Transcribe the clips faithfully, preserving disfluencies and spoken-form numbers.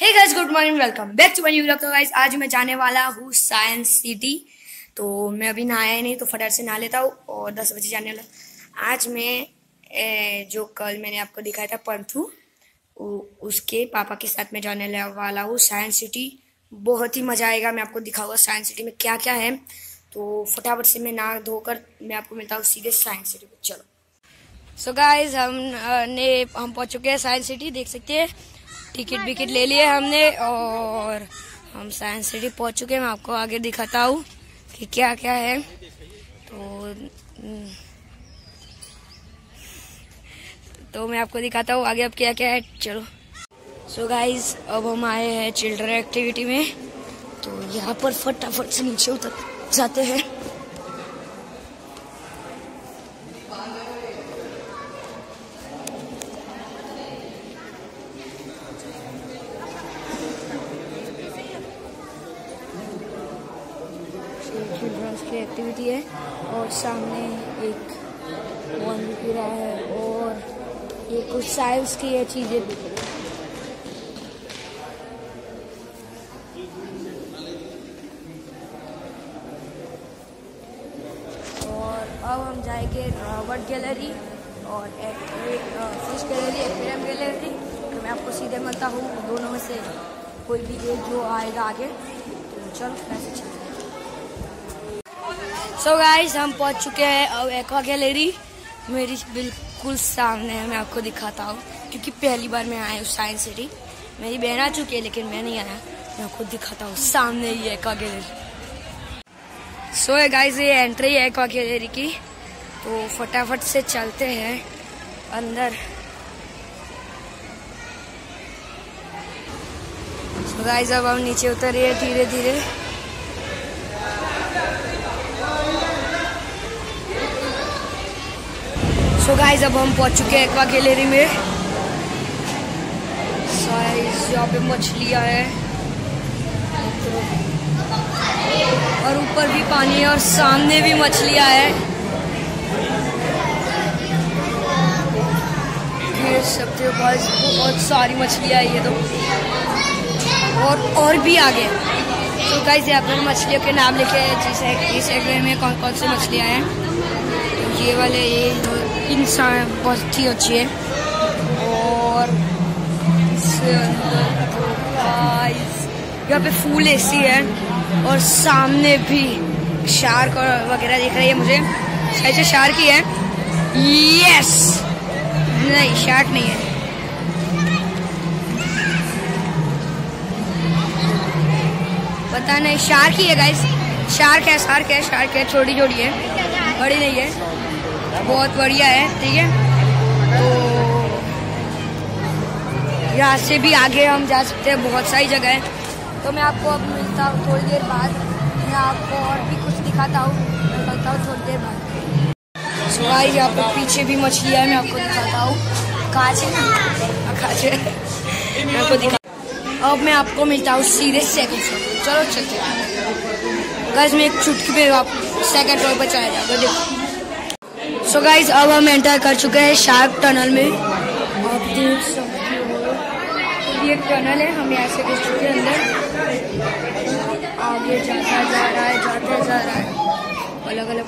Hey guys, good morning, welcome back to my new vlog. तो guys आज मैं जाने वाला हूँ साइंस सिटी। तो मैं अभी नहाया नहीं तो फटाफट से नहा लेता हूँ और दस बजे जाने वाला। आज मैं ए, जो कल मैंने आपको दिखाया था पंथू, उसके पापा के साथ में जाने वाला हूँ साइंस सिटी। बहुत ही मजा आएगा। मैं आपको दिखाऊंगा साइंस सिटी में क्या क्या है। तो फटाफट से मैं नहा धोकर मैं आपको मिलता हूँ सीधे साइंस सिटी में। चलो सो so गाइस हम ने हम पहुंच चुके हैं साइंस सिटी। देख सकते हैं टिकट विकेट ले लिए हमने और हम साइंस सिटी पहुंच चुके हैं। मैं आपको आगे दिखाता हूँ कि क्या क्या है। तो तो मैं आपको दिखाता हूँ आगे अब क्या क्या है। चलो सो so गाइस अब हम आए हैं चिल्ड्रन एक्टिविटी में। तो यहाँ पर फटाफट से नीचे उतर जाते हैं। चिल्ड्रंस की एक्टिविटी है और सामने एक बॉल भी गिर रहा है और ये कुछ साइंस की है चीजें। और अब हम जाएंगे रॉबर्ट गैलरी और एक, एक फिश गैलरी, एक्वेरियम गैलरी। तो मैं आपको सीधे मिलता हूँ दोनों में से कोई भी एक जो आएगा आगे। तो चलो कैसे चलते हैं। सो so गाइस हम पहुंच चुके हैं अब एक्वा गैलरी। मेरी बिल्कुल सामने है। मैं आपको दिखाता हूँ क्योंकि पहली बार मैं आया हूँ साइंस सिटी। मेरी बहन आ चुकी है लेकिन मैं नहीं आया। मैं आपको दिखाता हूँ सामने ही एक्वा गैलरी। सो है गाइस ये एंट्री है एक्वा गैलरी की। तो फटाफट से चलते हैं अंदर। सो so गाइस अब हम नीचे उतरिए धीरे धीरे। सो so गाइस अब हम पहुंच चुके हैं एक्वा गैलरी में। साइज यहाँ पे मछलियाँ है और ऊपर भी पानी है और सामने भी मछलियाँ है। देख सकते हो गाइस बहुत सारी मछलियाँ है ये तो और और भी आगे। तो गाइस यहाँ पर मछलियों के नाम लिखे हैं जैसे इस एक्वेरियम में कौन कौन सी मछलियाँ हैं। तो ये वाले ये इंसान बहुत ही अच्छी है और इससे अंदर तो गाइस यहाँ पे फुल एसी है और सामने भी शार्क वगैरह दिख रही है मुझे। शायद से शार्क ही है। यस नहीं शार्क नहीं है। पता नहीं शार्क ही है गाइस। शार्क है शार्क है शार्क है। छोटी छोटी है बड़ी नहीं है। बहुत बढ़िया है। ठीक है तो यहाँ से भी आगे हम जा सकते हैं। बहुत सारी जगह है। तो मैं आपको अब मिलता हूँ थोड़ी देर बाद। मैं आपको और भी कुछ दिखाता हूँ। मैं मिलता हूँ थोड़ी देर बाद। सो गाइस यहाँ पर पीछे भी मछलियाँ है। मैं आपको दिखाता हूँ कांच है कांच है मैं आपको दिखा। अब मैं आपको मिलता हूँ सीधे सेकंड फ्लोर। चलो चलते हैं गाइस। मैं एक चुटकी पे आप सेकंड फ्लोर पर चला जाऊँगा। देखो सो so गाइस अब हम एंटर कर चुके हैं शार्क टनल में। आप देख सकते हो ये एक टनल है। हम यहाँ से घुस चुके हैं अंदर। आगे जाता जा रहा है जाता जा रहा है अलग अलग।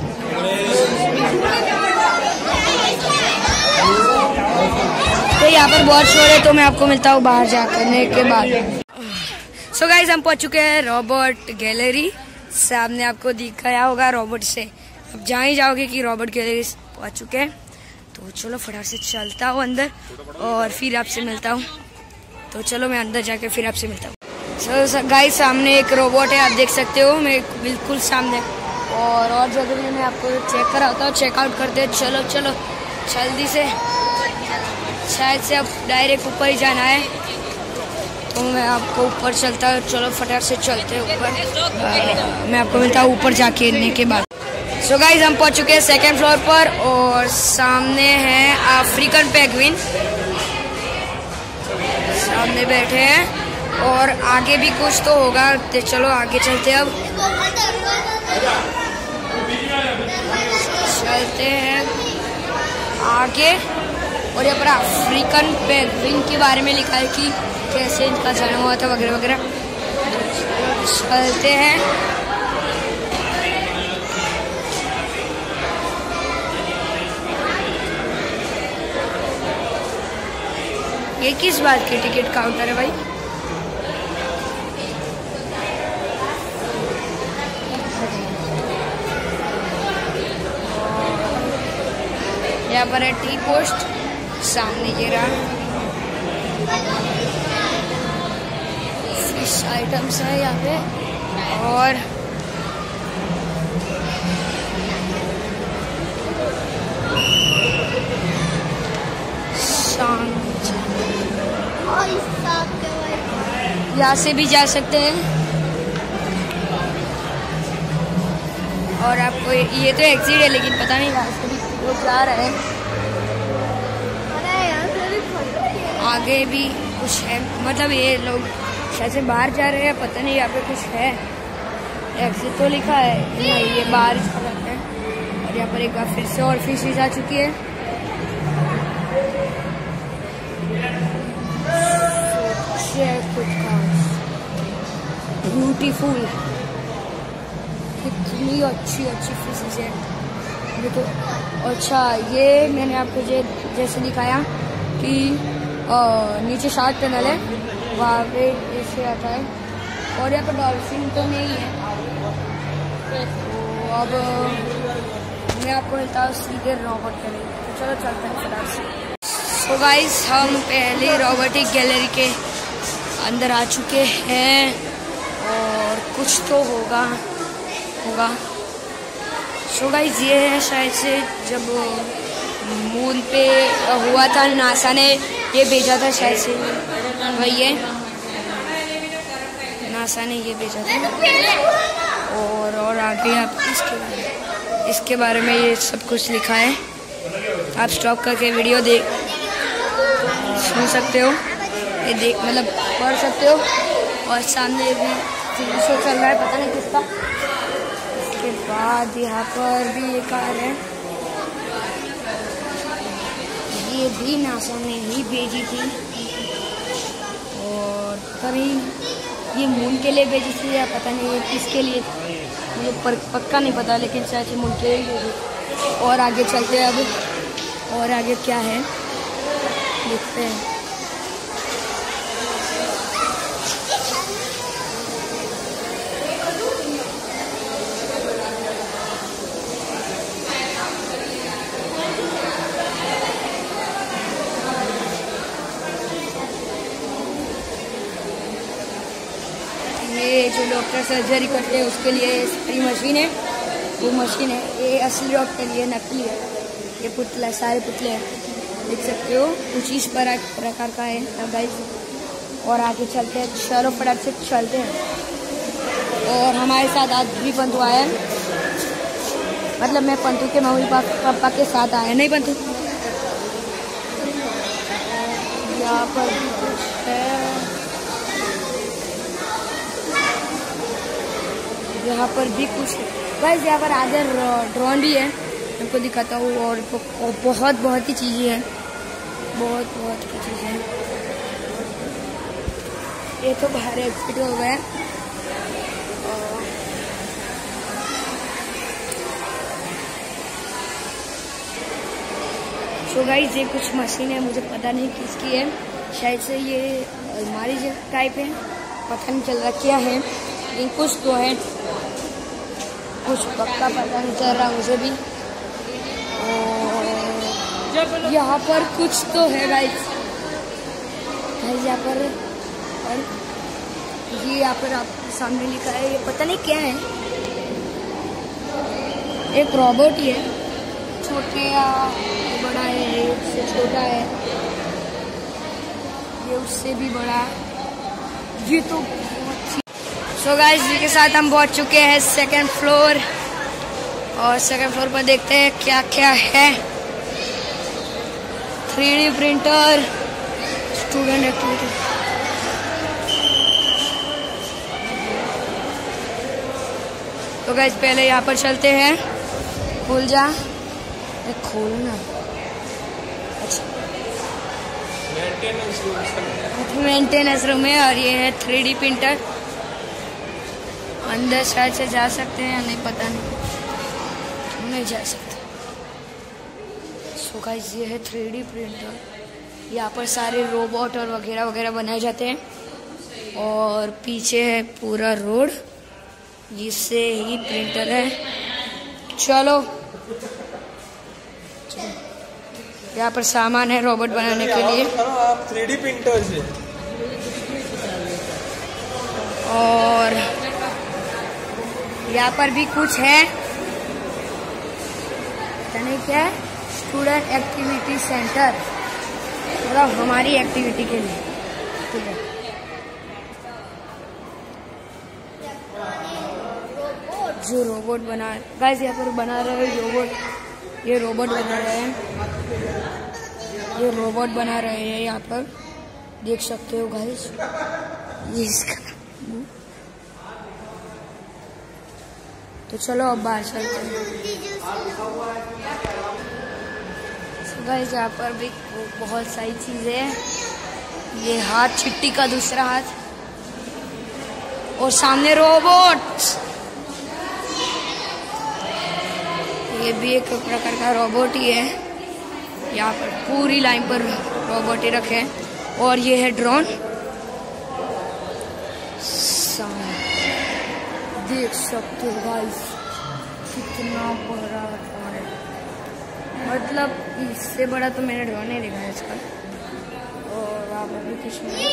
तो यहाँ पर बहुत शोर है तो मैं आपको मिलता हूँ बाहर जाने के बाद। सो so गाइस हम पहुँच चुके हैं रॉबर्ट गैलरी। सामने आपको दिखाया होगा रॉबर्ट से अब जहाँ ही जाओगे कि रॉबर्ट गैलरी पहुँच चुके हैं। तो चलो फटाफट से चलता हूँ अंदर और फिर आपसे मिलता हूँ। तो चलो मैं अंदर जाके फिर आपसे मिलता हूँ। सो गाइस सामने एक रोबोट है। आप देख सकते हो मैं बिल्कुल सामने। और और जगह भी मैं आपको चेक कराता हूँ। चेकआउट करते हैं। चलो चलो जल्दी से। शायद से अब डायरेक्ट ऊपर ही जाना है तो मैं आपको ऊपर चलता हूँ। चलो फटाफट से चलते हैं ऊपर। मैं आपको मिलता हूँ ऊपर जाके इन्ने के बाद। सो so गाइस हम पहुंच चुके हैं सेकंड फ्लोर पर और सामने है अफ्रीकन पेंगुइन सामने बैठे हैं और आगे भी कुछ तो होगा। तो चलो आगे चलते हैं। अब चलते हैं आगे और यहाँ पर अफ्रीकन पेंगुइन के बारे में लिखा है कि कैसे इनका जाना हुआ था वगैरह वगैरह। चलते हैं। ये किस बात की टिकट काउंटर है भाई? यहाँ पर है टी पोस्ट, सामने ये रहा फिश आइटम्स है यहाँ पे। और यहाँ से भी जा सकते हैं। और आपको ये तो एग्जिट है, लेकिन पता नहीं यहाँ से भी लोग जा रहे हैं। आगे भी कुछ है, मतलब ये लोग शायद से बाहर जा रहे हैं, पता नहीं यहाँ पे कुछ है। एग्जिट तो लिखा है, नहीं ये बाहर जा रहे हैं। और यहाँ पर एक बार फिर से और फिशेज आ चुकी है। ब्यूटीफुल, कितनी अच्छी अच्छी फिशेज है देखो। अच्छा, ये मैंने आपको जैसे दिखाया कि आ, नीचे शार्क टनल है, वहाँ पे ऐसे आता है। और यहाँ पर डॉल्फिन तो नहीं है। तो अब मैं आपको मिलता हूँ सीधे रोबोट के लिए। तो चलो चलते हैं फटाक से। तो गाइस, हम पहले रोबोटिक गैलरी के अंदर आ चुके हैं और कुछ तो होगा होगा सो गाइस, ये है शायद से जब मून पे हुआ था, नासा ने ये भेजा था, शायद से वही है, नासा ने ये भेजा था। और और आगे आप इसके बारे इसके बारे में ये सब कुछ लिखा है। आप स्टॉप करके वीडियो देख सुन सकते हो, ये देख मतलब पढ़ सकते हो। और सामने भी टीवी शो चल रहा है, पता नहीं किसका। इसके बाद यहाँ पर भी एक कार है, ये भी नासा ने ही भेजी थी। और कभी ये मून के लिए भेजी थी या पता नहीं किसके लिए, मुझे पक्का नहीं पता, लेकिन शायद मून के लिए भेजी। और आगे चलते हैं अब, और आगे क्या है देखते हैं। ये जो डॉक्टर सर्जरी करते हैं उसके लिए स्प्री मशीन है, वो मशीन है। ये असली डॉक्टर, ये नकली है। ये पुतला, सारे पुतले हैं, देख सकते हो। कुछ इस प्रकार का है गाइस। और आगे चलते हैं, चलो फटाक से चलते हैं। और हमारे साथ आज भी पंतु आया है, मतलब मैं पंतु के मम्मी पापा के साथ आया, नहीं पंतु। यहाँ पर भी कुछ है, यहाँ पर भी कुछ है गाइस। यहाँ पर आगे ड्रोन भी है, आपको दिखाता हूँ। और बहुत बहुत ही चीज़ें हैं, बहुत बहुत की चीज़ें हैं। ये तो बाहर एग्जिट हो गया। तो गाइस, ये कुछ मशीन है, मुझे पता नहीं किसकी है। शायद से ये अलमारी टाइप है, पता नहीं चल रहा क्या है, लेकिन कुछ तो है, कुछ पक्का पता नहीं चल रहा मुझे भी। और यहाँ पर कुछ तो है गाइस, यहाँ पर। और ये यहाँ पर आपके सामने लिखा है, ये पता नहीं क्या है, एक रोबोट ही है, छोटे या बड़ा है, उससे छोटा है, ये उससे भी बड़ा। ये तो सो गाइस, जी के साथ हम पहुंच चुके हैं सेकंड फ्लोर। और सेकंड फ्लोर पर देखते हैं क्या क्या है। Three D printer, student activity. तो गाइस, पहले यहाँ पर चलते हैं। खुल जा, खोलना। अच्छा, मेंटेनेंस रूम है और ये है थ्री डी प्रिंटर। अंदर शायद से जा सकते हैं या नहीं पता नहीं, नहीं जा सकते। सो गाइस ये है थ्री डी प्रिंटर। यहाँ पर सारे रोबोट और वगैरह वगैरह बनाए जाते हैं और पीछे है पूरा रोड जिससे ही प्रिंटर है। चलो यहाँ पर सामान है रोबोट बनाने के लिए। आप थ्री डी प्रिंटर से और यहाँ पर भी कुछ है, पता नहीं क्या है, स्टूडेंट एक्टिविटी सेंटर, मतलब हमारी एक्टिविटी के लिए। ठीक है, जो रोबोट बना गाइस यहाँ पर बना रहे हैं रोबोट, ये रोबोट बना रहे हैं, ये रोबोट बना रहे हैं यहाँ पर देख सकते हो गाइस। ये इसका तो चलो अब बाहर चलते हैं। so गाइस यहाँ पर भी बहुत सारी चीजें हैं। ये हाथ चिट्टी का दूसरा हाथ और सामने रोबोट, ये भी एक प्रकार का रोबोट ही है। यहाँ पर पूरी लाइन पर रोबोट ही रखे हैं और ये है ड्रोन। देख सकते हो गाइस कितना बड़ा ड्रोन है, मतलब इससे बड़ा तो मैंने ड्रोन नहीं देखा है इसका। और वहाँ पर भी कुछ नहीं,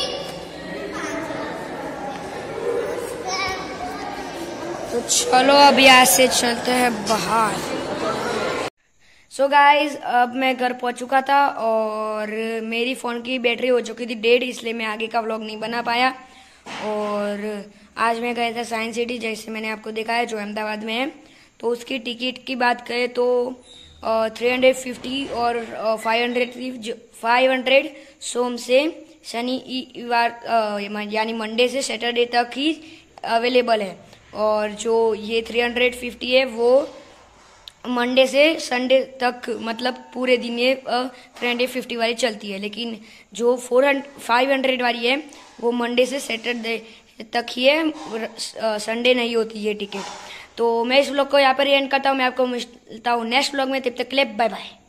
तो चलो अब यहाँ से चलते हैं बाहर। सो so गाइज अब मैं घर पहुंच चुका था और मेरी फ़ोन की बैटरी हो चुकी थी डेढ़, इसलिए मैं आगे का व्लॉग नहीं बना पाया। और आज मैं गया था साइंस सिटी, जैसे मैंने आपको दिखाया, जो अहमदाबाद में है। तो उसकी टिकट की बात करें तो थ्री हंड्रेड फिफ्टी और फाइव हंड्रेड फाइव हंड्रेड सोम से शनिवार यानी मंडे से सैटरडे तक ही अवेलेबल है। और जो ये थ्री हंड्रेड फिफ्टी है वो मंडे से संडे तक, मतलब पूरे दिन ये थ्री हंड्रेड फिफ्टी वाली चलती है। लेकिन जो फोर हंड्रेड फाइव हंड्रेड वाली है वो मंडे से सैटरडे तक ही है, संडे नहीं होती ये टिकट। तो मैं इस व्लॉग को यहाँ पर एंड करता हूँ। मैं आपको मिलता हूँ नेक्स्ट व्लॉग में, तब तक के लिए बाय बाय।